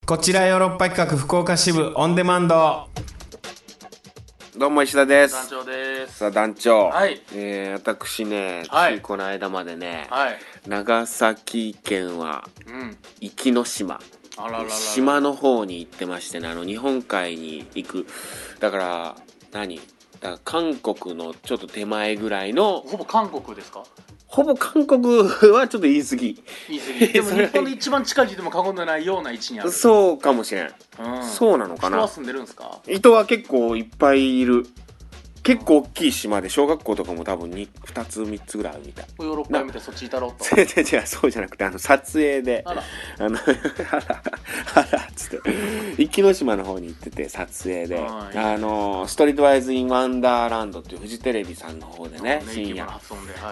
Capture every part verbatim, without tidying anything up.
こちらヨーロッパ企画福岡支部オンデマンド。 どうも石田です。 団長です。 さあ団長、 はい、 えー、私ね、 はい、 ついこの間までね、 はい、 長崎県は壱岐の島、 あらららら島の方に行ってましてね、あの日本海に行く、だから何だから韓国のちょっと手前ぐらいの、 ほぼ韓国ですか？ ほぼ韓国はちょっと言い過ぎ言い過ぎでも日本の一番近いと言っても過言ではないような位置にある。 そうかもしれん、 うん、 そうなのかな。 人は住んでるんですか？ 人は結構いっぱいいる。結構大きい島で小学校とかも多分 2, 2つみっつぐらいあるみたい。 ヨーロッパ見てそっちいたろうと。 違う違う違う、そうじゃなくて、あの撮影であらあのあらあらっつって壱岐の島の方に行ってて、撮影でああのストリートワイズ・イン・ワンダーランドっていうフジテレビさんの方でね、深夜発音で、はい、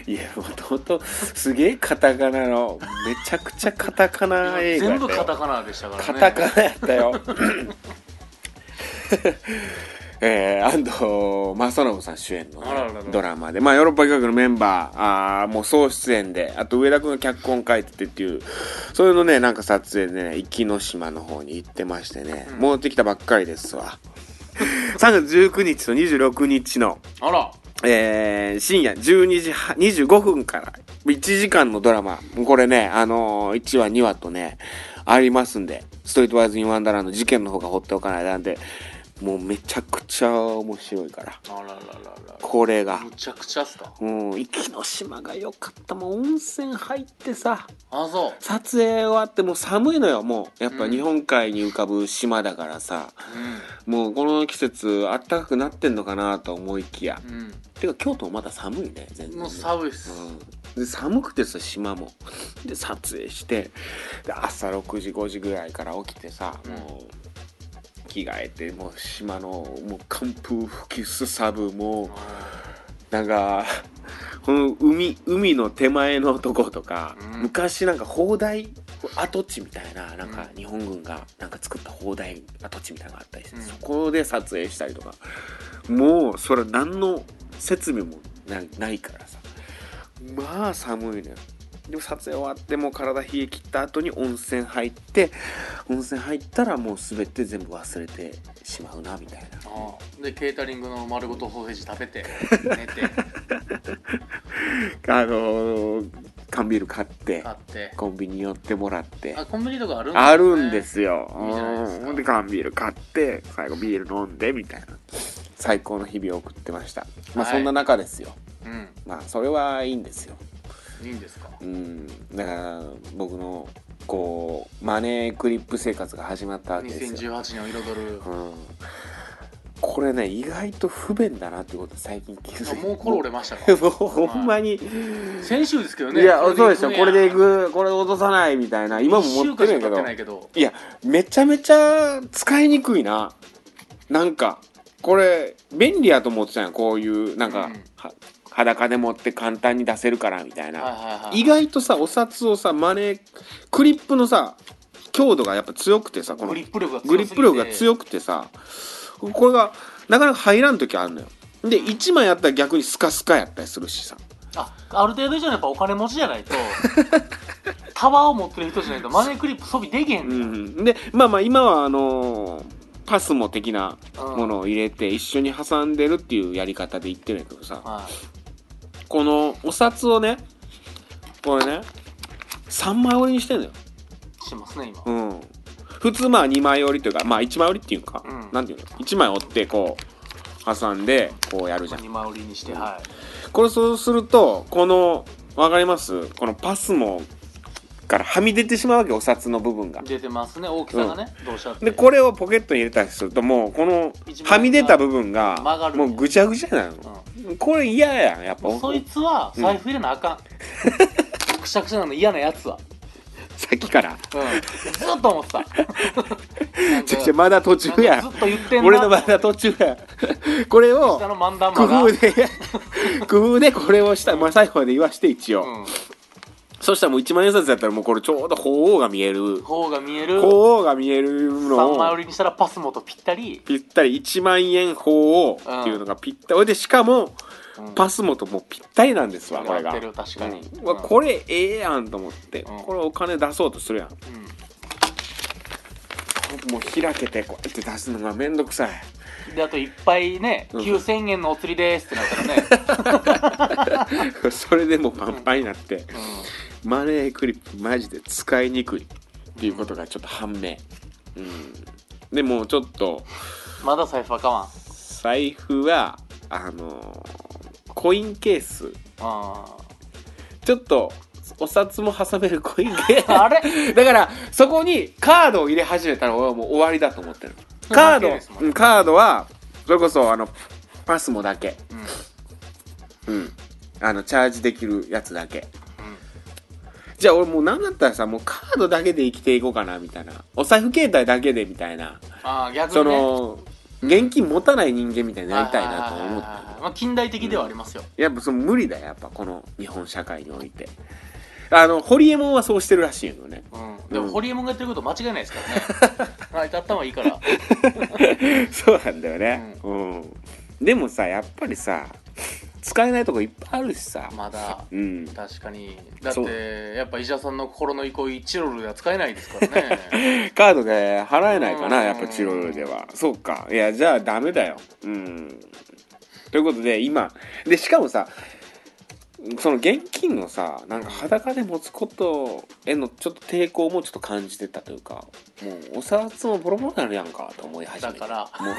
いやもともとすげえカタカナのめちゃくちゃカタカナ映画やったよ。 全部カタカナでしたからね。 カタカナやったよえー、安藤正信さん主演の、ね、 あらららドラマで、まあ、ヨーロッパ企画のメンバーあーもう総出演で、あと上田君が脚本書いててっていう、そういうのね、なんか撮影でね、壱岐の島の方に行ってましてね、うん、戻ってきたばっかりですわさんがつじゅうくにちとにじゅうろくにちのあら、 えー、深夜じゅうにじにじゅうごふんからいちじかんのドラマ、これね、あのー、いちわにわとねありますんで、ストリートワイズ・イン・ワンダーランド事件の方が放っておかないなんで、もうめちゃくちゃ面白いから。 あらららら、 これがむちゃくちゃっすか？ うん、壱岐の島が良かった。もう温泉入ってさ、 あ、そう、 撮影終わってもう寒いのよ。もうやっぱ日本海に浮かぶ島だからさ、うん、もうこの季節あったかくなってんのかなと思いきや、うん、てか京都もまだ寒いね、全然ね。 もう寒いっす、 うん、で寒くてさ、島もで撮影して、で朝ろくじごじぐらいから起きてさ、うん、もう着替えて、もう島のもう寒風吹きすさぶ、もうなんかこの海海の手前のとことか、うん、昔なんか砲台跡地みたいな、なんか日本軍がなんか作った砲台跡地みたいなのがあったりして、うん、そこで撮影したりとか、もうそれ何の設備も な, ないからさ、まあ寒いのよ。でも撮影終わってもう体冷え切った後に温泉入って、温泉入ったらもう全て全部忘れてしまうなみたいな。 ああ、でケータリングの丸ごとソーセージ食べて寝てあのー、缶ビール買って買ってコンビニ寄ってもらって。 あ、コンビニとかあるんですね。 あるんですよ。 いいじゃないですか。 で缶ビール買って最後ビール飲んでみたいな最高の日々を送ってました。まあそんな中ですよ、はい、うん、まあそれはいいんですよ。 いいんですか？ うん、だから僕のこうマネークリップ生活が始まったわけですよ。 にせんじゅうはちねんを彩る、 うん、これね意外と不便だなってこと最近気づいて。 もうこれ折れましたか？ もうほんまに先週ですけどね。 いやそうですよ、これでいく、これ落とさないみたいな、今も持ってるんやけど、 ないけど、 いやめちゃめちゃ使いにくいな。なんかこれ便利やと思ってたんや、こういうなんか、うん、裸で持って簡単に出せるからみたいな、はいはいはい、意外とさお札をさマネークリップのさ強度がやっぱ強くてさ、このグリップ力が強すぎて、 グリップ力が強くてさ、これがなかなか入らん時あるのよ。でいちまいやったら逆にスカスカやったりするしさ、 あ, ある程度以上のやっぱお金持ちじゃないとタワーを持ってる人じゃないとマネークリップ装備できへんの、うん、 でまあまあ今はあのーパスモ的なものを入れて一緒に挟んでるっていうやり方で言ってるんやけどさ、はい、このお札をね、これねさんまい折りにしてんのよ。 してますね今、 うん、普通まあにまい折りというか、まあいちまい折りっていうか、うん、なんていうの、いちまい折ってこう挟んでこうやるじゃん、 にまい折りにして、うん、はい。 これそうするとこのわかります？このパスモからはみ出てしまうわけ、お札の部分が出てますね、大きさがね、うん、どうしゃってでこれをポケットに入れたりするともうこのはみ出た部分がもうぐちゃぐちゃなの、うん、これ嫌やんやっぱ。 そいつは財布入れなあかん、うん、くしゃくしゃなの嫌なやつはさっきから、うん、 ずっと思ってたちょちょまだ途中や、 ずっと言ってんな、 俺のまだ途中やこれを工夫で工夫でこれをした、まあ、最後まで言わして一応、うん、そしたらもういちまん円札やったらもうこれちょうど鳳凰が見える鳳凰が見える鳳凰が見えるのをさんまい折りにしたらパスモとぴったりぴったりいちまんえん鳳凰っていうのがぴったり、うん、でしかも、うん、パスモともぴったりなんですわ、これが。 確かに、 うん、これええやんと思って、うん、これお金出そうとするやん、うん、 もう開けてこうやって出すのがめんどくさい。 であといっぱいね、 うんきゅうせんえんのお釣りですってなったらね、 それでもうパンパンになって、 うマネークリップマジで使いにくいっていうことがちょっと判明。うん。でもちょっとん、まだ財布は買わん。 財布はあのーコインケース、 あちょっとお札も挟めるコインケースあれだからそこにカードを入れ始めたら俺はもう終わりだと思ってる。カード、うん、カードはそれこそあのパスモだけ、 うん、 うん、あのチャージできるやつだけ。 うん、 じゃあ俺もうなんだったらさ、もうカードだけで生きていこうかなみたいな、お財布携帯だけでみたいな、 あ逆にね、 その現金持たない人間みたいになりたいなと思ってる。 まあ近代的ではありますよ、 うん、やっぱその無理だよ、やっぱこの日本社会において。あのホリエモンはそうしてるらしいよね。 うん、でもホリエモンがやってること間違いないですからね。はい、頭いいから。 そうなんだよね、うん、うん、でもさやっぱりさ使えないとこいっぱいあるしさ、 まだ、 うん、 確かに。だってやっぱ医者さんの心の憩いチロルでは使えないですからね。 カードで払えないかな、やっぱチロルでは。そうか、いやじゃあダメだよ。うん。ということで今で、しかもさその現金のさなんか裸で持つことへのちょっと抵抗もちょっと感じてたというか、もうお札もボロボロになるやんかと思い始めて。 だからもう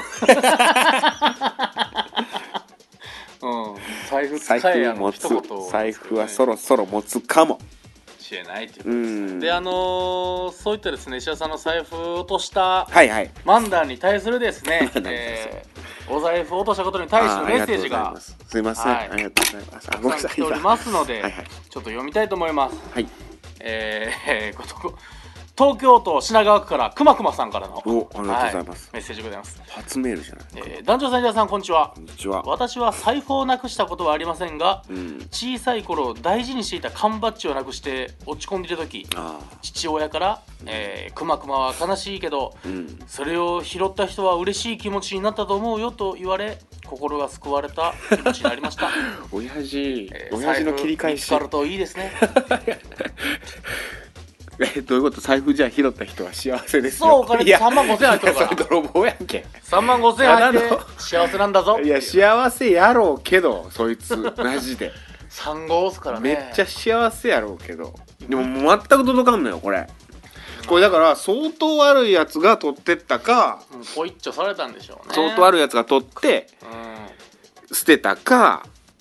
うん、財布財使えや布持つの一言を、 財布はそろそろ持つかもしれないっていううことです。 ん。 であのー、そういったですね、石田さんの財布を落としたはいはい、 マンダーに対するですね、 マンダーに対するえー、お財布を落としたことに対してのメッセージがあありがとうございます。すいません、 はいありがとうございます。あたくさん来ておりますので、 はいはいちょっと読みたいと思います。 はい。 えー、こと東京都品川区からくまくまさんからのお、ありがとうございます。 はい、メッセージでございます。 初メールじゃない。 えー、団長さん、石田さん、こんにちは。 こんにちは。 私は財布をなくしたことはありませんが、 うん。 小さい頃大事にしていた缶バッジをなくして落ち込んでいる時、 あ父親から、えー、くまくまは悲しいけどあ。うん。 それを拾った人は嬉しい気持ちになったと思うよと言われ、心が救われた気持ちになりました。 親父、 えー親父の切り返し。 財布見つかるといいですね。 え、どういうこと？財布じゃあ拾った人は幸せですよ。 そう、お金いやさんまんごせん入ってるかいやそれら、 泥棒やんけ。 さんまんごせん入ってただの幸せなんだぞ。 いや幸せやろうけど、そいつマジで。 さん号押すからね。 めっちゃ幸せやろうけど、でももう全く届かんのよこれ。これだから相当悪いやつが取ってったか、 うん、ポイッチョされたんでしょうね。 相当悪いやつが取ってう捨てたか、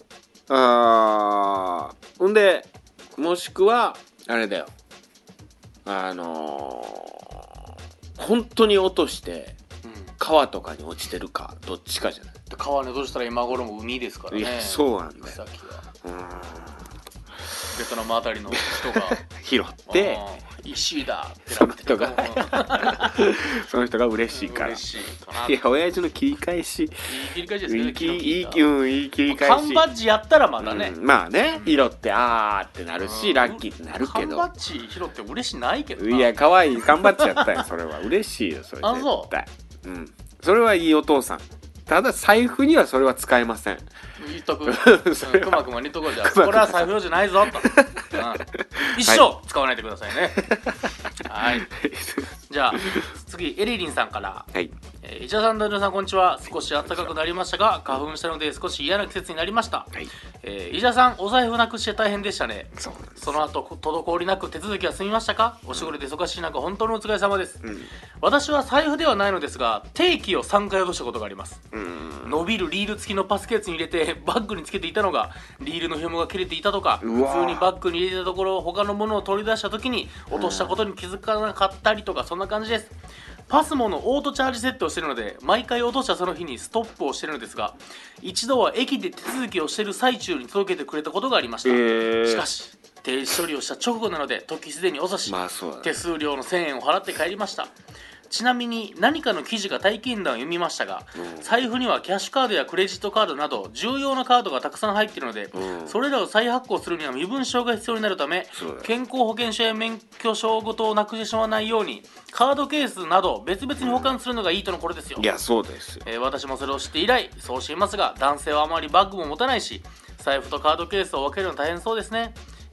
あーほんでもしくはあれだよ、あのー、本当に落としてん、うん、 川とかに落ちてるかどっちかじゃない。 川に落としたら今頃も海ですからね。 いやそうなんだよ。 草木はうーん、 ベトナムあたりの人が拾ってあー石だってその人がうんその人が嬉しいから。 嬉しいかないや親父の切り返し、 いい切り返しですね。 いい切りいい昨日聞いうんいい切りた返し。 缶バッジやったらまだね、 うん、まあね、拾ってあーってなるし、 うんラッキーってなるけど。 缶バッジ拾って嬉しないけどな。 いや可愛い缶バッジやったよそれは。嬉しいよそれあそう絶対。うんそれはいいお父さん。ただ財布にはそれは使えません。 言っとく。 それはくまくまに言っとこうじゃあ。 くまくまこれは財布用じゃないぞと。うん、一生使わないでくださいね。はい。じゃあ次エリリンさんから。 はい。 えー、石田さん、ダンジョンさん、こんにちは。少し暖かくなりましたが、花粉したので少し嫌な季節になりました。 はい。 えー、石田さん、お財布なくして大変でしたね。 そうなんです。 その後、滞りなく手続きは済みましたか？お仕事で忙しい中、本当にお疲れ様です。 うん。 私は財布ではないのですが、定期をさんかい落としたことがあります。 うん。 伸びるリール付きのパスケースに入れてバッグにつけていたのがリールの紐が切れていたとか、 うわー普通にバッグに入れてたところ他のものを取り出した時に落としたことに気づかなかったりとか、そんな感じです。パスモのオートチャージセットをしているので毎回落としたその日にストップをしているのですが、一度は駅で手続きをしている最中に届けてくれたことがありました。 えー、 しかし停止処理をした直後なので時すでに遅し、 まあそうだね。 手数料のせんえんを払って帰りました。ちなみに何かの記事が体験談を読みましたが、 うん財布にはキャッシュカードやクレジットカードなど重要なカードがたくさん入っているので、 うんそれらを再発行するには身分証が必要になるため、 そうだよ健康保険証や免許証ごとをなくしてしまわないようにカードケースなど別々に保管するのがいいとのことですよ。 いやそうですよ。 えー私もそれを知って以来そうしていますが、男性はあまりバッグも持たないし財布とカードケースを分けるの大変そうですね。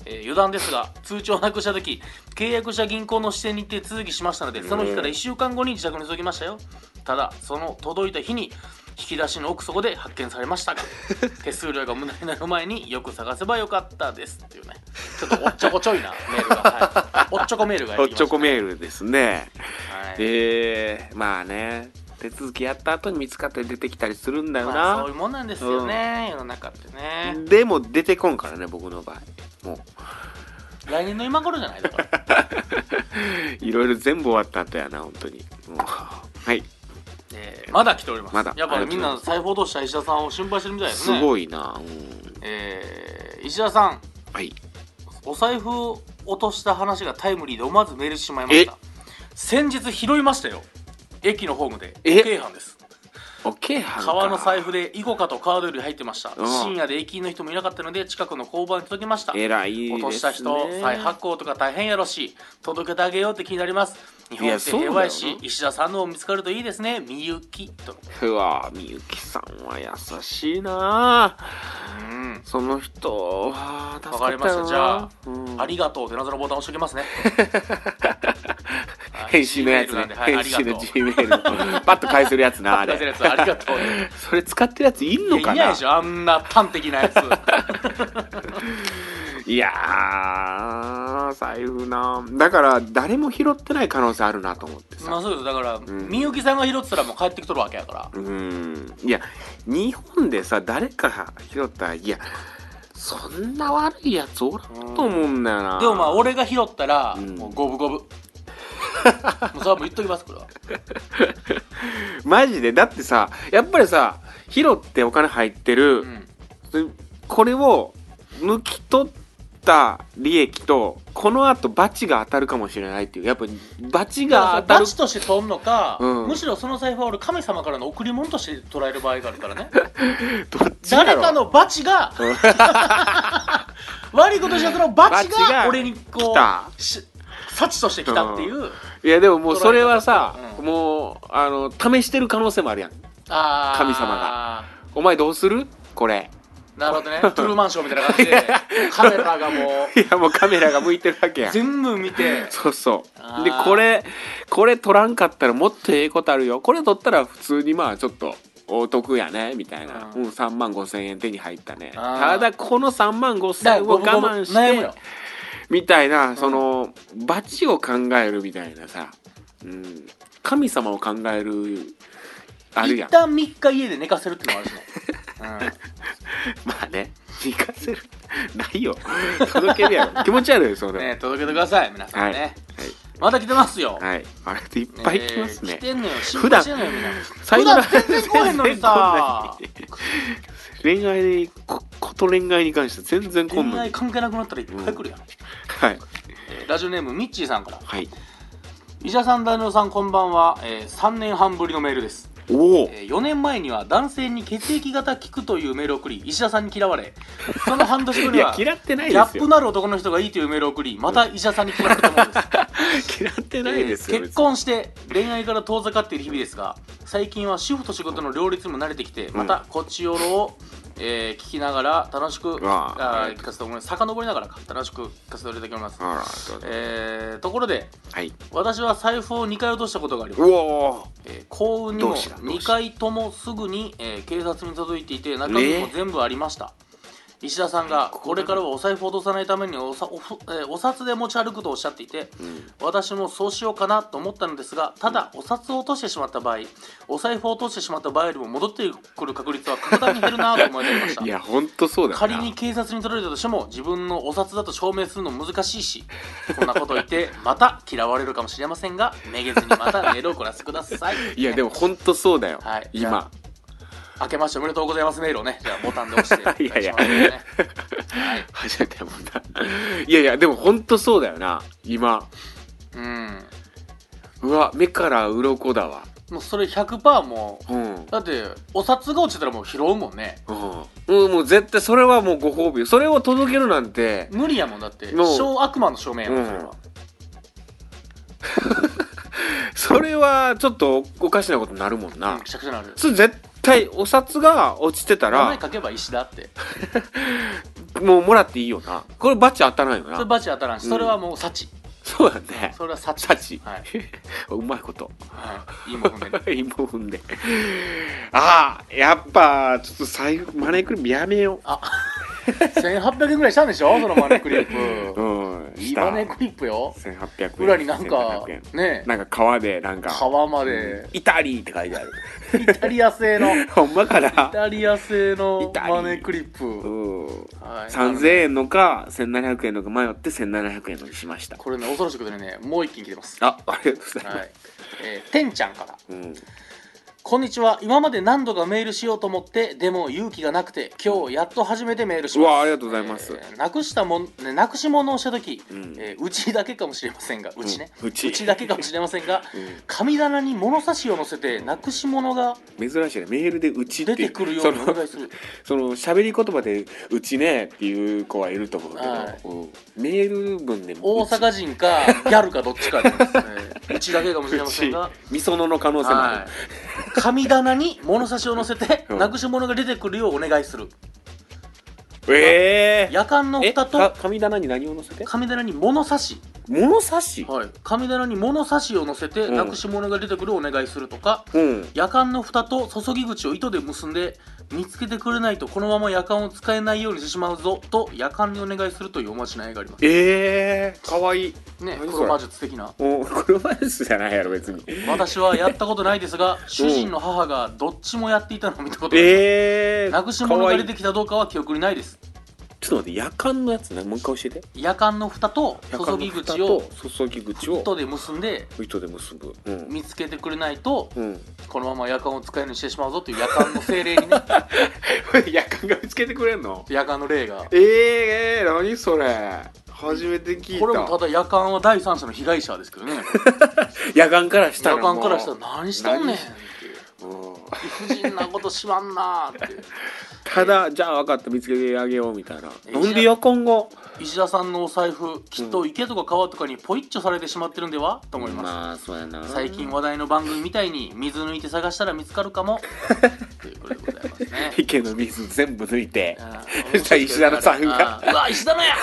えー余談ですが通帳をなくした時契約した銀行の支店に行って手続きしましたのでその日からいっしゅうかんごに自宅に届きましたよ。ただその届いた日に引き出しの奥底で発見されましたが手数料が無駄になる前によく探せばよかったですっていうね、ちょっとおっちょこちょいなメールが、はい、おっちょこメールがやっおってちょきましたね、 こメールですね。 はい、 えー、まあね手続きやった後に見つかって出てきたりするんだよな、 まあ、そういうもんなんですよね、世の中ってね。 でも出てこんからね僕の場合もう来年の今頃じゃないだからいろいろ全部終わった後やな本当にもうはい、 えーまだ来ております。 まだやっぱりみんな財布落とした石田さんを心配してるみたいですね。 すごいな、うん、 えー石田さん、 はいお財布を落とした話がタイムリーで思わずメールしてしまいました。先日拾いましたよ、駅のホームで。 え京阪です。 オッケーはんか革の財布でイコカとカードより入ってました。 うん深夜で駅員の人もいなかったので近くの交番に届けました。 えらいですね。 落とした人再発行とか大変やろし届けてあげようって気になります。日本っていやそうだよ平和やし石田さんのも見つかるといいですね。みゆきと。 うわみゆきさんは優しいな、 うんその人は助わかりました。 かったよな。 じゃあ、 うんありがとうって謎のボタン押しときますね。 返信のやつね、 はい、 返信の G G メールパッと返せるやつなあれありがとうね。 それ使ってるやついんのかな。 いやいないでしょあんな端的なやつ。 いやー財布な、だから誰も拾ってない可能性あるなと思ってさ。 まあそうですだから、 んみゆきさんが拾ってたらもう帰ってきとるわけやから。 うーんいや日本でさ誰か拾ったらいやそんな悪いやつおらんと思うんだよな。 でもまあ俺が拾ったら、 うんもう五分五分。もうそれはもう言っときますこれは。 マジでだってさやっぱりさ拾ってお金入ってる、 うんこれを抜き取った利益とこの後バチが当たるかもしれないっていうやっぱバチが当たるバチとして取んのか、 うんむしろその財布は俺神様からの贈り物として捉える場合があるからね。 どっちだろう誰かのバチが悪いことしたそのバチバチがが俺にこ来たうし幸として来たっていう、 いやでももうそれはさ、 うんもうあの試してる可能性もあるやん。 あー神様がお前どうするこれ。 なるほどね。トゥルーマンショーみたいな感じでカメラがもういやもうカメラが向いてるわけやん。 全部見てそうそあーうでこれこれ取らんかったらもっとええことあるよ。これ取ったら普通にまあちょっとお得やねみたいな、 ううんん、さんまんごせんえん手に入ったね。 あーただこのさんまんごせんえんを我慢して悩むよ。 みたいなそのバチを考えるみたいなさ、うん、神様を考えるあるやん。 一旦みっか家で寝かせるっていうのもあるしね。 まあね行かせるないよ届けるやろ気持ち悪いよそうん、 れ。 ね届けてください皆さんはいね。まだ来てますよ。 はいあれいっぱい来ますね。 えー来てんのよ。心普段配してんのよみんな。 最後の普段全然来へんのにさ。 恋愛にここと恋愛に関して全然こんのに。 恋愛関係なくなったらいっぱい来るやん。 はいえーラジオネームミッチーさんから。 はい。 医者さん、ダニオさん、こんばんは、えー、さんねんはんぶりのメールです。 おお、 えーよねんまえには男性に血液型聞くというメールを送り石田さんに嫌われ、その半年後いにはや嫌ってないギャッですよ。 プのある男の人がいいというメールを送り、また石田さんに嫌われたものです。 嫌ってないですよ。 えー結婚して恋愛から遠ざかっている日々ですが、最近は主婦と仕事の両立にも慣れてきて、またこっちよろを、えー聞きながら楽しくわああー聞かせてもらい遡りながらか楽しく聞かせていただきます。 あらどうぞえーところではい。 私は財布をにかい落としたことがあります。 うおえー幸運にもどうしたどうしたにかいともすぐに、えー警察に届いていて中身も全部ありました。石田さんがこれからはお財布を落とさないためにおさおふ、えーお札で持ち歩くとおっしゃっていて、 うん私もそうしようかなと思ったのですが、ただお札を落としてしまった場合、お財布を落としてしまった場合よりも戻ってくる確率は格段に減るなと思いました。 いやほんとそうだよな。 仮に警察に届いたとしても自分のお札だと証明するの難しいし、こんなこと言ってまた嫌われるかもしれませんが、めげずにまたメールを送らせてください。 いやでもほんとそうだよ。 はいじゃ今。 明けましておめでとうございますメールをね、じゃあボタンで押してお願いします、ね、 いやいやはい、 初めてやもんな。いやいやでもほんとそうだよな。今。 うんうわ目から鱗だわ。 もうそれ ひゃくパーセント もううん。 だってお札が落ちてたらもう拾うもんね。 うん、うん、もう絶対それはもうご褒美。それを届けるなんて無理やもんだってもう小悪魔の証明やもんそれは、 それはちょっとおかしなことになるもんうん、 な。 くしゃくしゃなる。 それ絶対お札が落ちてたら名前書けば石だって。 もうもらっていいよな。これバチ当たらんよな。 それバチ当たらんし、それはもう幸、 そうだね。 それは幸幸、 はい、 うまいこと。 はい、いいもん踏んでいいもん踏んで。ああ、やっぱちょっと財布マネークリップやめよう。 あせんはっぴゃくえんぐらいしたんでしょ、そのマネークリップ。 うん、 いいマネークリップよ。 せんはっぴゃくえん。 裏になんかね、 なんか革でなんか革まで、 イタリーって書いてある。 イタリア製のほんまかな。 イタリア製のマネークリップ、 うん、 はい、 さんぜんえんのかせんななひゃくえんのか迷ってせんななひゃくえんのにしました。 これね、恐ろしいことでね、もう一件来てます。 あ、ありがとうございます。 はい、えー、てんちゃんから、 うん、 こんにちは。今まで何度かメールしようと思ってでも勇気がなくて今日やっと初めてメールします。 うわ、ありがとうございます。 えー、なくしたもん、ね、なくし物をした時、 うん、 えー、うちだけかもしれませんが、うちね、 うん、うちうちだけかもしれませんが、 うん、 神棚に物差しを載せてなくし物が珍しいね、メールでうちって出てくるようにお願いする。 その喋り言葉でうちねっていう子はいると思うけど、 はい、 うん、メール文で大阪人かギャルかどっちかです、ね、うちだけかもしれませんが、 みそのの可能性もある、はい、 神棚に物差しを載せて、うん、なくし物が出てくるようお願いする。 ええー、 夜間の蓋と神棚に何を載せて？ 神棚に物差し、 物差し、 はい、神棚に物差しを載せて、うん、なくし物が出てくるをお願いするとか、 うん、 夜間の蓋と注ぎ口を糸で結んで見つけてくれないとこのまま夜間を使えないようにしてしまうぞと夜間にお願いするというおまじないがあります。 ええー、かわいいね、黒魔術的な。 お、黒魔術じゃないやろ別に。 私はやったことないですが主人の母がどっちもやっていたのを見たことがあります。 えー、 なくし物が出てきたどうかは記憶にないです。 ちょっと待って、夜間のやつね、もう一回教えて。 夜間の蓋と注ぎ口を注ぎ口を糸で結んで糸で結ぶ、うん、 見つけてくれないと、うん、このまま夜間を使えるようにしてしまうぞという夜間の精霊にね夜間が見つけてくれんの？ 夜間の霊が。 えー、えー、何それ、初めて聞いた。 これもただ夜間は第三者の被害者ですけどね夜間からしたら夜間からしたら何しとんねんって理不尽なことしまんなーってただじゃあ分かった、見つけてあげようみたいな。なんで夜間が石田さんのお財布きっと池とか川とかにポイッチョされてしまってるんではと思います、 まあそうやな。 最近話題の番組みたいに水抜いて探したら見つかるかもということでございますね。 池の水全部抜いてそしたら石田の財布がうわ石田のや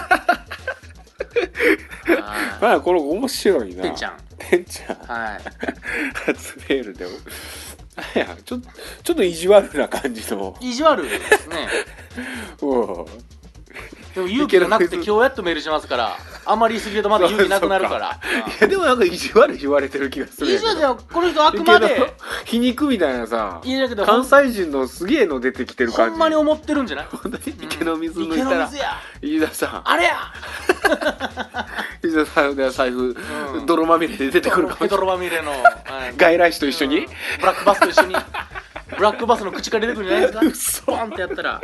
まあこれ面白いな。 てんちゃんてんちゃん、 はい初メールでもいやちょ、ちょっと意地悪な感じの。 意地悪ですねおでも勇気がなくて今日やっとメールしますから、あんまり言い過ぎるとまだ勇気なくなるから。 いやでもなんか意地悪言われてる気がする。 意地悪だよ、この人あくまで皮肉みたいなさ、 いやけど関西人のすげえの出てきてる感じ。 ほんまに思ってるんじゃない？ 本当に池の水抜いたら、飯田さんあれや飯田さんで財布、うん、泥まみれで出てくるかもしれない。 泥まみれの、 はい、外来種と一緒に、うん、 ブラックバスと一緒にブラックバスの口から出てくるんじゃないですか。ポンってやったら、はい。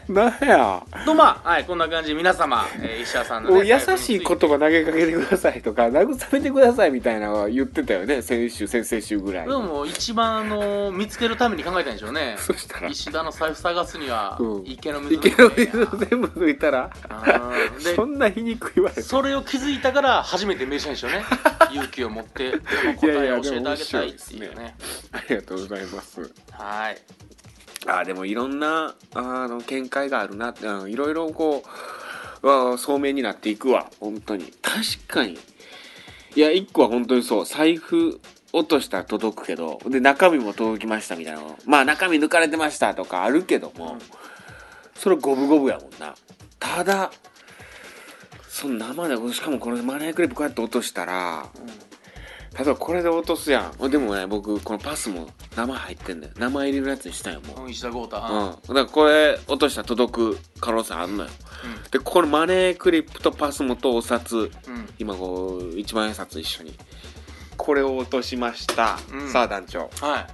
なんや。 とまあ、はい、こんな感じで皆様、えー、石田さんの、ね、 優しい言葉投げかけてくださいとか慰めてくださいみたいなのは言ってたよね、先週先々週ぐらい。 でも一番あの見つけるために考えたんでしょうね。 そしたら石田の財布探すには、うん、池の水池の水全部抜いたらでそんな皮肉言われて、 それを気づいたから初めてメールしたんでしょうね勇気を持ってその答えを教えてあげたいっていうね。 ありがとうございます。 はい。 あでもいろんなあの見解があるなって、いろいろこう聡明になっていくわ本当に。確かにいや一個は本当にそう、財布落としたら届くけどで中身も届きましたみたいなの、まあ中身抜かれてましたとかあるけども、うん、それ五分五分やもんな。ただその生でしかもこれマネークリップこうやって落としたら、うん、例えばこれで落とすやん。でもね僕このパスも生入ってんだよ。生入りのやつにしたよもう。 石田豪太。 うん。だからこれ落としたら届く可能性あるのよ。うん、でこのマネークリップとパスモとお札、うん、今こう一万円札一緒にこれを落としました。うん、さあ団長。 はい。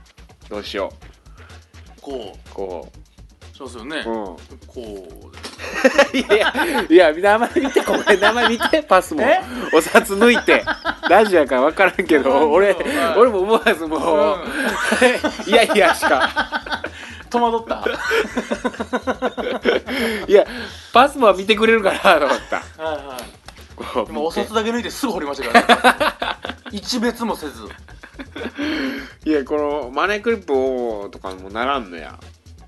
どうしよう。 こう。 こう。 そうですよね。うん。こう。 いやいや名前見てこれ名前見てパスもお札抜いてラジオやから分からんけど俺俺も思わずもう、うん、いやいやしか戸惑ったいやパスもは見てくれるかなと思った。 はいはい。でもお札だけ抜いてすぐ掘りましたからね一別もせず。 いやこのマネークリップをとかもならんのや。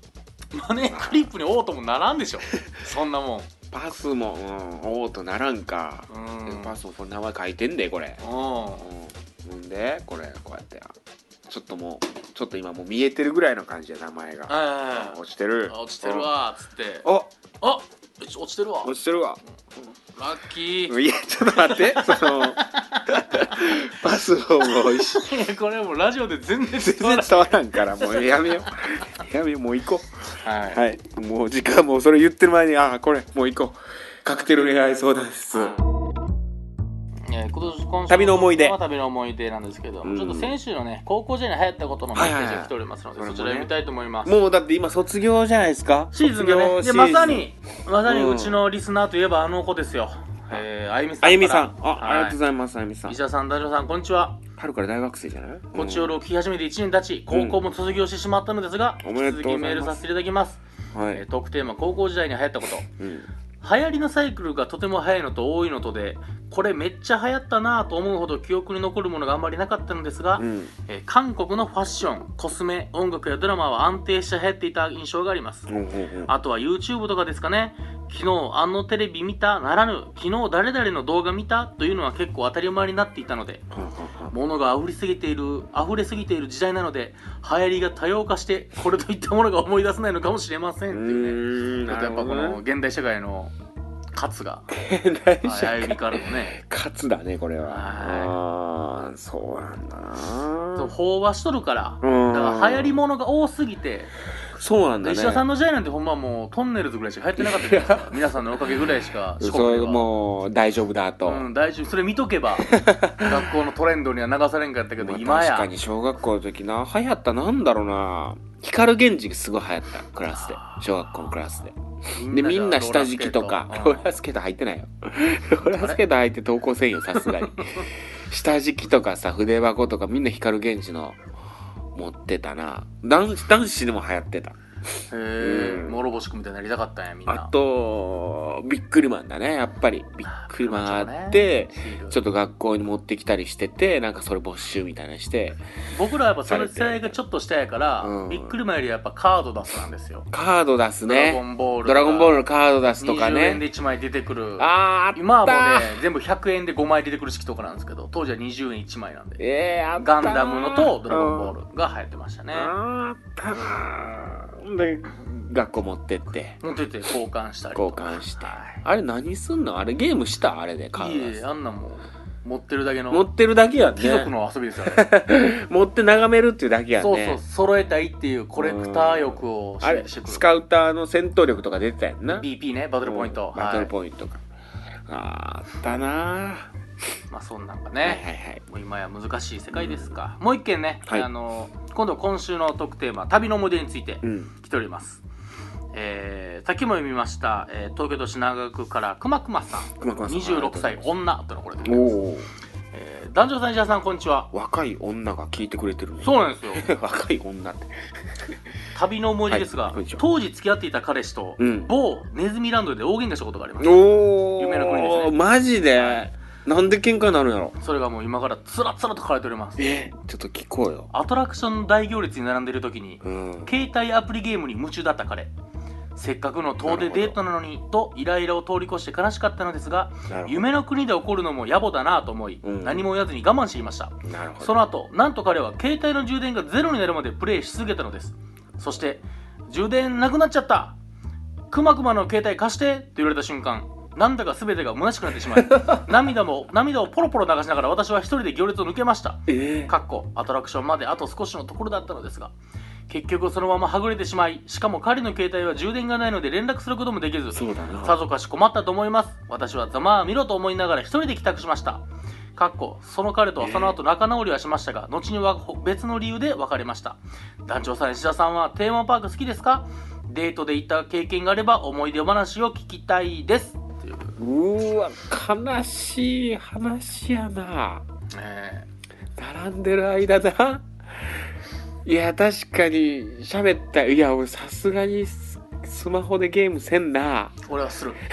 マネークリップにオートもならんでしょそんなもん。 パスも、うん、オートならんか。 うんでもパスもこれ名前書いてんでこれ。 うんうん。んでこれこうやってちょっともうちょっと今もう見えてるぐらいの感じで名前が、 はい、 落ちてる。 落ちてるわーっつって。 おあ落ちてるわ。 落ちてるわ。 ラッキー。 いやちょっと待ってそのパスももう一緒いやこれもうラジオで全然全然伝わらんからもうやめようやめようもう行こう。 はい、 はい、もう時間もうそれ言ってる前にああこれもう行こう。カクテル恋愛相談室。 えー、今年今週旅の思い出は旅の思い出なんですけど、うん、ちょっと先週のね高校時代に流行ったことのメッセージが来ておりますので、はいはいはい、そちら読みたいと思います。 もうだって今卒業じゃないですかシーズンがね。でまさにまさにうちのリスナーといえばあの子ですよ、うん、えー、あゆみさんから。 あゆみさん あ,、はい、ありがとうございます。あゆみさん石田さん男女さんこんにちは。 春から大学生じゃない。 こちよろを聞き始めていちねん経ち高校も卒業してしまったのですが、うん、引き続きメールさせていただきます。はい、えー、トークテーマ高校時代に流行ったこと、うん、流行りのサイクルがとても早いのと多いのとでこれめっちゃ流行ったなぁと思うほど記憶に残るものがあんまりなかったのですが、うん、えー、韓国のファッションコスメ音楽やドラマは安定して流行っていた印象があります、うんうんうん、あとは YouTube とかですかね。昨日あのテレビ見たならぬ昨日誰々の動画見たというのは結構当たり前になっていたので、物が溢れすぎている溢れすぎている時代なので流行りが多様化してこれといったものが思い出せないのかもしれませんっていうね。ちょっとやっぱこの現代社会のカツが歩みからのねカツだねこれは。ああそうなんだな。 そう飽和しとるから、だから流行り物が多すぎて。 そうなんだね。 石田さんの時代なんてほんまもうトンネルズぐらいしか流行ってなかったじゃないですか皆さんのおかげぐらいしか四国ではそれもう大丈夫だと、 うん、大丈夫それ見とけば学校のトレンドには流されんかったけど、まあ、今や確かに小学校の時な流行ったなんだろうな光源氏がすごい流行ったクラスで小学校のクラスででみんな下敷きとかローラースケート入ってないよローラースケート入って登校せんよさすがに下敷きとかさ筆箱とかみんな光源氏の持ってたな。男子男子でも流行ってた。 へえ、諸星君みたいになりたかったんやみんな。 あとビックリマンだねやっぱりビックリマンあって、ね、ちょっと学校に持ってきたりしててなんかそれ没収みたいなして僕らはやっぱその世代がちょっと下やから、うん、ビックリマンよりやっぱカード出すなんですよ。 カード出すね。 ドラゴンボールドラゴンボールのカード出すとかね。 にじゅうえんでいちまい出てくる。 あーあった。 今はもうね全部ひゃくえんでごまい出てくる式とかなんですけど当時はにじゅうえんいちまいなんで、 えー、あったガンダムのとドラゴンボールが流行ってましたね。 あったなで学校持ってって持ってって交換したりと交換して、はい、あれ何すんのあれゲームしたあれでカード出す。 いいえあんなもん持ってるだけの持ってるだけやね。 貴族の遊びですよね持って眺めるっていうだけやね。 そうそう揃えたいっていうコレクター欲をあれスカウターの戦闘力とか出てたやんな。 ビーピー ねバトルポイント、 バトルポイントか、はい、あったなまあそんなんかね、 はいはいはい、 もう今や難しい世界ですか、うん、もう一件ね、 はい、 あの今度今週のトークテーマ旅の思い出について来ております、うん、えー、さっきも読みました、えー、東京都品川区からくまくまさんにじゅうろくさい女とのこれでおえー、男女さん石田さんこんにちは。 若い女が聞いてくれてるね。 そうなんですよ若い女って旅の思い出ですが、はい、当時付き合っていた彼氏と、うん、某ネズミランドで大喧嘩したことがあります。 お夢の国ですね。 マジで、はい、なんで喧嘩になるんやろ。 それがもう今からつらつらと書かれております。 えー、ちょっと聞こうよ。 アトラクションの大行列に並んでいる時に、うん、携帯アプリゲームに夢中だった彼。せっかくの遠出デートなのにとイライラを通り越して悲しかったのですが、夢の国で起こるのも野暮だなと思い、うん、何も言わずに我慢していました。 なるほど。 その後なんと彼は携帯の充電がゼロになるまでプレイし続けたのです。そして充電なくなっちゃった、くまくまの携帯貸してって言われた瞬間、なんだか全てが虚しくなってしまい涙も涙をポロポロ流しながら私は一人で行列を抜けました。 えー、 かっこアトラクションまであと少しのところだったのですが、結局そのままはぐれてしまい、しかも彼の携帯は充電がないので連絡することもできず、 そうだな、 さぞかし困ったと思います。私はざまあ見ろと思いながら一人で帰宅しました。かっこその彼とはその後仲直りはしましたが、後には別の理由で別れました。団長さん石田さんはテーマパーク好きですか？デートで行った経験があれば思い出話を聞きたいです。 うーわ悲しい話やな、 えー、並んでる間だ。いや確かに喋った。いや俺さすがにスマホでゲームせんな。 俺はする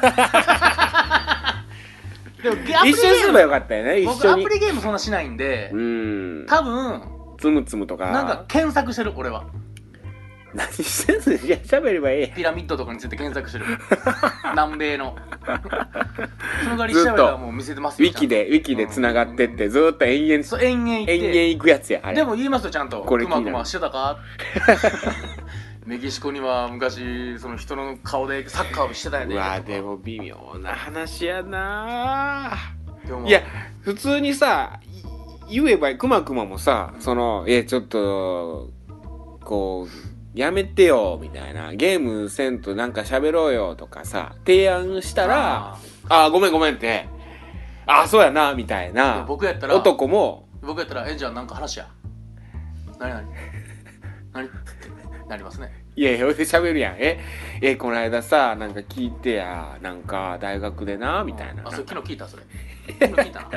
でも一緒にすればよかったよね。一緒に。 僕アプリゲームそんなしないんで、 うん、 多分つむつむとかなんか検索してる俺は。 何してんの？いや喋ればええやん。 ピラミッドとかについて検索してる南米のその代わり調べたらもう見せてますよ。 ウィキでウィキでつながってってずーっと延々 そう延々言って延々行くやつやあれ。 でも言いますよちゃんと。 これクマクマしてたかメキシコには昔その人の顔でサッカーをしてたんやで。 うわでも微妙な話やな。 でもいや普通にさ言えばくまくまもさそのえちょっとこうやめてよみたいなゲームせんとなんか喋ろうよとかさ提案したらああごめんごめんってああそうやなみたいな。 僕やったら男も僕やったらえじゃあなんか話や何何何ってなりますね。 いやいや、俺で喋るやん。え、え、この間さ、なんか聞いてや、なんか大学でな、みたいな。 あ、それ昨日聞いたそれ。昨日聞いたな。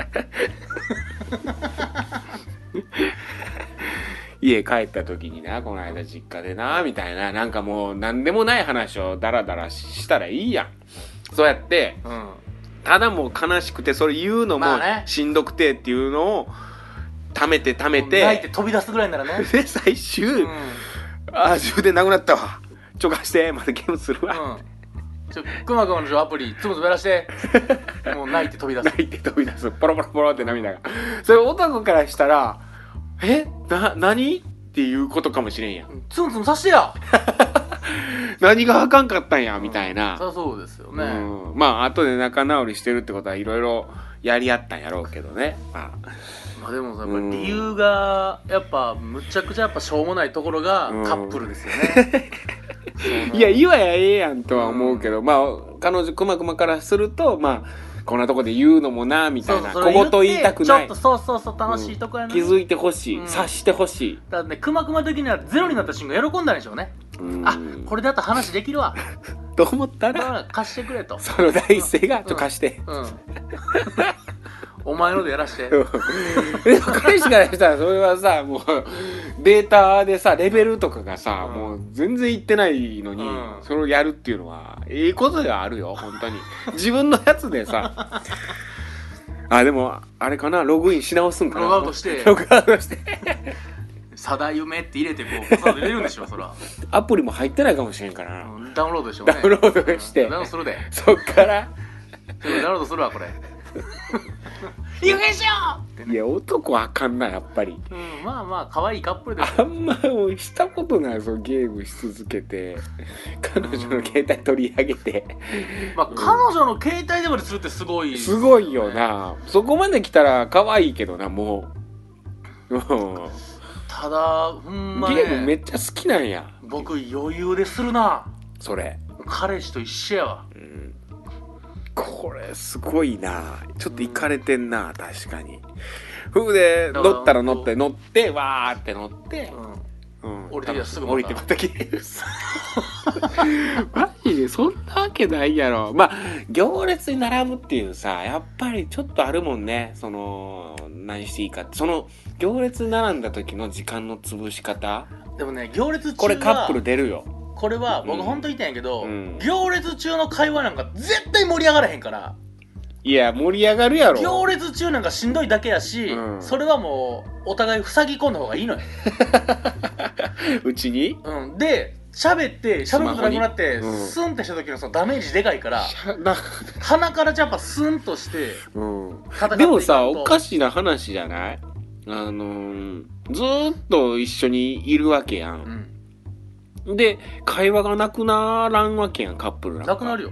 家帰った時にな、この間実家でな、みたいな、なんかもう何でもない話をダラダラしたらいいやん。そうやって、 うん。 ただもう悲しくて、それ言うのもまあねしんどくてっていうのを、溜めて溜めて、 泣いて飛び出すぐらいならね。 で、最終、 うん。 あー、充電なくなったわ。ちょ、貸して、またゲームするわ。 うん。ちょ、くまくまのアプリ、つむつむやらして。もう泣いて飛び出す。 泣いて飛び出す。ポロポロポロって涙が。それ男からしたら、えな、何っていうことかもしれんやん。 つむつむさしてや。 何があかんかったんや、みたいな。 そりゃそうですよね。 うん。まあ、後で仲直りしてるってことはいろいろやり合ったんやろうけどね。まあ。 まあでもさ、やっぱり理由が、やっぱ、むちゃくちゃやっぱしょうもないところがカップルですよね。 いや、言わやええやんとは思うけど、まあ、彼女くまくまからすると、まあ、こんなとこで言うのもな、みたいな。 そう小言言いたくない。 ちょっとそうそうそう、楽しいとこやな、 気づいてほしい。 うん察してほしい。 だからね、くまくま的にはゼロになった瞬間喜んだんでしょうね。 うんあ、これだったら話できるわ。 と思ったら、 だから貸してくれと。 その第一声が、ちょ、貸して。 うん。お前のでやらして。 でも彼氏からしたらそれはさもうデータでさレベルとかがさ、 うんもう全然いってないのに、 うんそれをやるっていうのはええことではあるよ本当に自分のやつでさあでもあれかなログインし直すんかなログアウトしてログアウトしてサダ夢って入れてこうパスワード入れるんでしょそら、 アプリも入ってないかもしれんからな、 うん、ダウンロードでしょうね。 ダウンロードしてダウンロードするで。 そっからちょっとダウンロードするわこれ。有限しようってね。 いや男はあかんなやっぱりうん、まあまあ可愛いカップルですあよ。 んまもうしたことないそのゲームし続けて彼女の携帯取り上げてまあ彼女の携帯でまでするってすごい、 すごいよ。なそこまで来たら可愛いけどなもううんただほんまゲームめね、 っちゃ好きなんや僕余裕でするな。 それ、 彼氏と一緒やわ。 うん、これすごいなちょっとイカれてんな確かにふうでだから乗ったら乗って乗ってわーって乗って、 うん。 うん、 降りてきたらすぐ降りてまたゲームするマジでそんなわけないやろ。まあ行列に並ぶっていうさやっぱりちょっとあるもんね。その何していいかってその行列に並んだ時の時間の潰し方でもね、行列中はこれカップル出るよ。 これは僕うんほんと言いたんやけど、 うん行列中の会話なんか絶対盛り上がらへんから。 いや盛り上がるやろ。 行列中なんかしんどいだけやし、 うんそれはもうお互い塞ぎ込んだ方がいいのよ。 うちにうん、で喋って喋ることなくなって、 スマホにうんスンってした時のそのダメージでかいから、 しゃな鼻からやっぱスンとしてうん戦っていかんと。 でもさおかしな話じゃないあのー、ずーっと一緒にいるわけや。 うんん、 で会話がなくならんわけやんカップルなんかなくなるよ。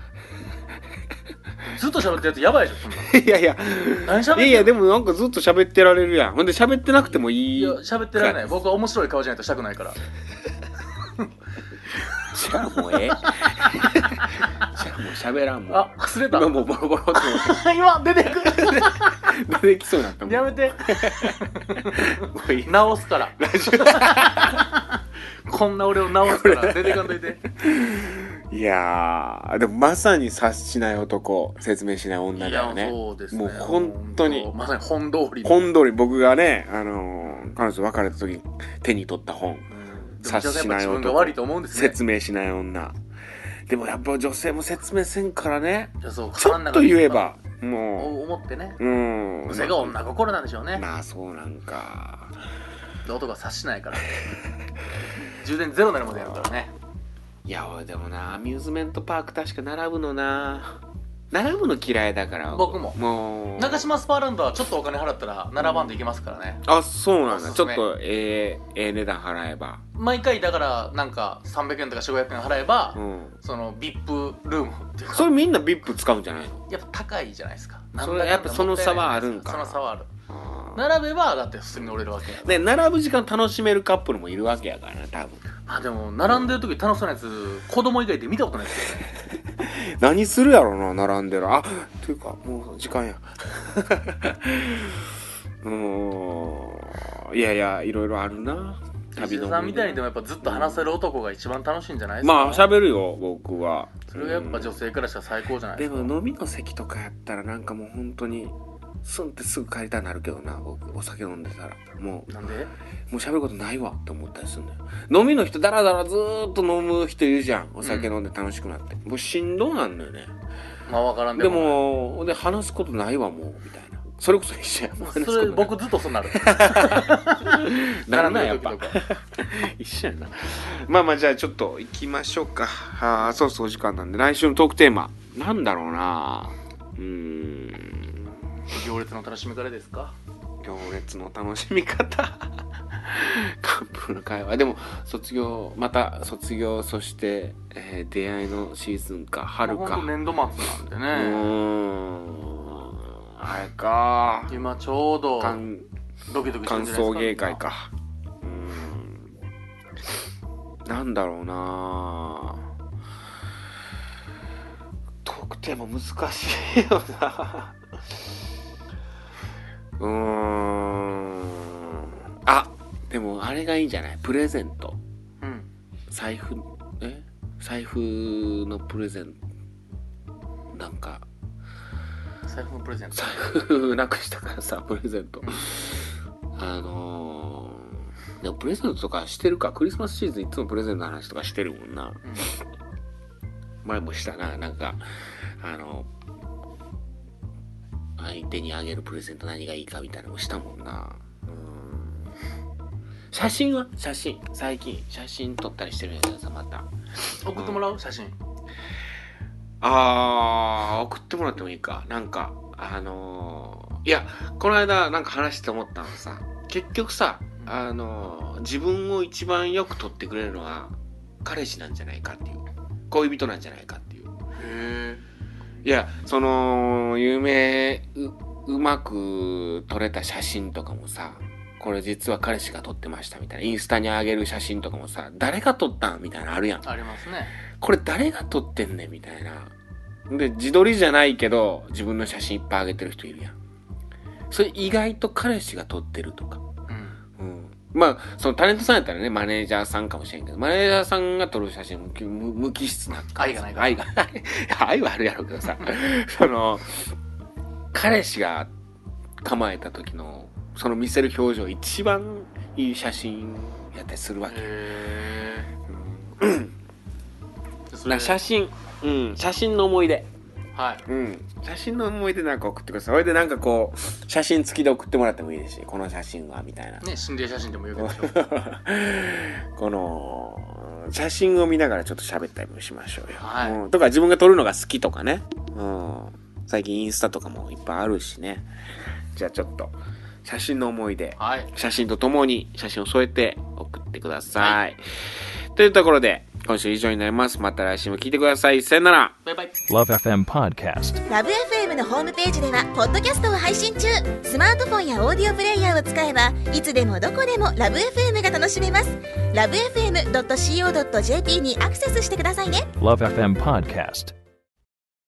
ずっと喋ってるやつやばいでしょそんな。 いやいや何喋ってんの。 いやいやでもなんかずっと喋ってられるやん。ほんで喋ってなくてもいい。 いや喋ってられない。僕は面白い顔じゃないとしたくないから。 じゃあもうええ。じゃあもう喋らんもん。 あ、忘れた。 今もうボロボロって今出てくる。 出てきそうになったもん。 やめて。 もういい。 直すから。 ラジこんな俺を直すから出てかんといて。 オ。いやーでもまさに察しない男、説明しない女いやだよね。 そうですね。 もう本当にまさに本通りの。 本通り僕がね、あのー、彼女と別れた時に手に取った本。 うん察しない自分が男悪いと思うんですね。 説明しない女。でもやっぱ女性も説明せんからね。 いやそうちょっと言えばも思ってね。 ううんそれが女心なんでしょうね。 まあそうなんか音が察しないから充電ゼロになるまでやるからね。 いや俺でもなアミューズメントパーク確か並ぶのな並ぶの嫌いだから。 僕ももう中島スパーランドはちょっとお金払ったら並ばんでいけますからね。 あそうなんだ。 おすすめちょっとええええ値段払えば毎回だからなんかさんびゃくえんとかよんひゃくごひゃくえん払えば、 うん、 その ブイアイピー ルームっていうかそれみんな ブイアイピー 使うんじゃないの。 やっぱ高いじゃないですか。 それやっぱその差はあるんかな。 その差はある。並べばだって普通に乗れるわけや。 ね並ぶ時間楽しめるカップルもいるわけやからね多分。 まあでも並んでる時楽しそうなやつ子供以外で見たことないですよね何するやろな並んでる。あというかもう時間やうーんいやいやいろいろあるな。 旅のさんみたいにでもやっぱずっと話せる男が一番楽しいんじゃないですか。 まあ喋るよ僕は。 それがやっぱ女性からしたら最高じゃないですか。 でも飲みの席とかやったらなんかもう本当にスンってすぐ帰りたくなるけどな。僕お酒飲んでたらもうなんでもう喋ることないわって思ったりするんだよ。飲みの人ダラダラずーっと飲む人いるじゃん。お酒飲んで楽しくなって、うん、もうしんどなんだよね。 まあわからんでもでもで話すことないわもうみたいな。それこそ一緒やもん。 それ僕ずっとそうなるならないやっぱ一緒やな。まあまあじゃあちょっと行きましょうか。あそうそうお時間なんで来週のトークテーマなんだろうな。うーん行列の楽しみ方ですか。 行列の楽しみ方カップルの会話。でも卒業また卒業そして、えー、出会いのシーズンか春か。 ほんと年度末なんでね。 うーんあれか今ちょうど感ドキドキしてるんじゃないですか。 歓送迎会か。うーんなんだろうな。トークテーマ難しいよなうーんあでもあれがいいんじゃない。プレゼント、うん、財布え財布のプレゼントなんか財布のプレゼント財布なくしたからさプレゼントあのー、でもプレゼントとかしてるか。クリスマスシーズンいつもプレゼントの話とかしてるもんな、うん、前もしたな。なんかあの相手にあげるプレゼント何がいいかみたいなのもしたもんな。うん写真は写真最近写真撮ったりしてるんやけどさまた送ってもらう、うん、写真あー送ってもらってもいいか。なんかあのー、いやこの間なんか話して思ったのさ結局さ、うん、あのー、自分を一番よく撮ってくれるのは彼氏なんじゃないかっていう恋人なんじゃないかっていう。へーいやその有名 う, うまく撮れた写真とかもさこれ実は彼氏が撮ってましたみたいなインスタに上げる写真とかもさ誰が撮ったんみたいなのあるやん。 ありますね。 これ誰が撮ってんねんみたいな。で自撮りじゃないけど自分の写真いっぱい上げてる人いるやん。それ意外と彼氏が撮ってるとか、うんうん、まあそのタレントさんやったらねマネージャーさんかもしれんけどマネージャーさんが撮る写真も無, 無機質な愛がないから愛が愛はあるやろうけどさその彼氏が構えた時のその見せる表情一番いい写真やったりするわけ。へー、うん、な写真、うん、写真の思い出、はい、うん、写真の思い出なんか送ってください。それでなんかこう写真付きで送ってもらってもいいですしこの写真はみたいなね心霊写真でもよくこの写真を見ながらちょっと喋ったりもしましょうよ、はい、うん、とか自分が撮るのが好きとかね、うん、最近インスタとかもいっぱいあるしね。じゃあちょっと写真の思い出、はい、写真とともに写真を添えて送ってください、はい、というところで今週以上になります。また来週も聞いてください。さよなら。 バイバイ。 ラブ エフエム Podcast ラブ エフエム のホームページではポッドキャストを配信中。スマートフォンやオーディオプレイヤーを使えばいつでもどこでもラブ エフエム が楽しめます。ラブ エフエムドットシーオードットジェーピー にアクセスしてくださいね。 ラブ エフエム Podcast